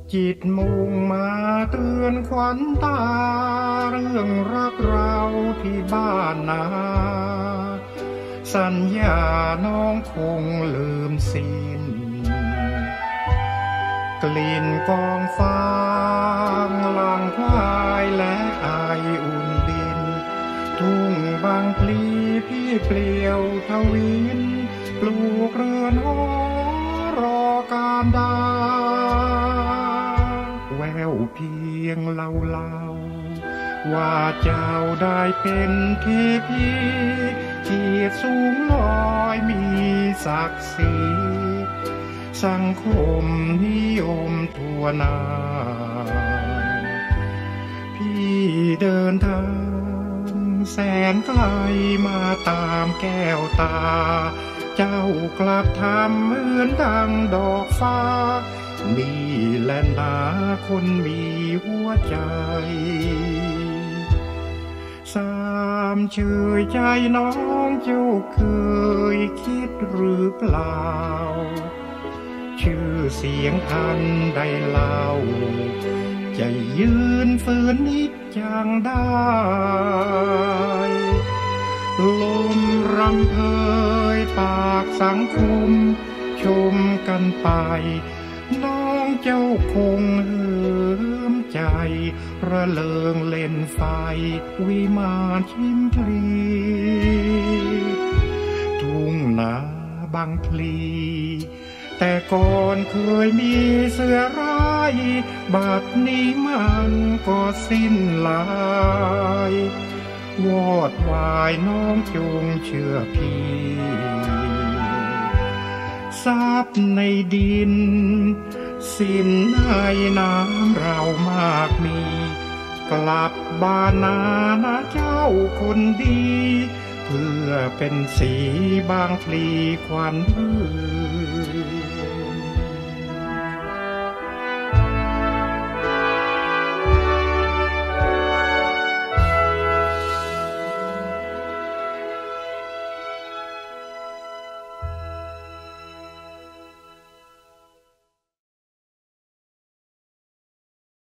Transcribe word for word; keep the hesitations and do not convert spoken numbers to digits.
จิตมุ่งมาเตือนขวัญตาเรื่องรักเราที่บ้านนาสัญญาน้องคงลืมสิ้นกลิ่นกองฟางหลังควายและอายอุ่นดินทุ่งบางพลีพี่เปลี่ยวทวินปลูกเรือนหอรอการดาแววเพียงเล่าเล่าว่าเจ้าได้เป็นเทพีที่สูงลอยมีศักดิ์ศรีสังคมนิยมทั่วหน้าพี่เดินทางแสนไกลมาตามแก้วตาเจ้ากลับทำเหมือนดังดอกฟ้ามีแลนดาคนมีหัวใจสามเชยใจน้องเจ้าเคยคิดหรือเปล่าชื่อเสียงอันใดเล่าจะยืนฝืนนิดจังได้ลมรำเพยปากสังคมชมกันไปน้องเจ้าคงเหิมใจระเริงเล่นไฟวิมานชิมพลีทุ่งนาบางพลีแต่ก่อนเคยมีเสือร้ายบัดนี้มันก็สิ้นลายวอดวายน้องจงเชื่อพี่ทรัพย์ในดินสิ้นในน้ำเรามากมีกลับบ้านนานะเจ้าคนดีเพื่อเป็นสีบางพลีควันรื่น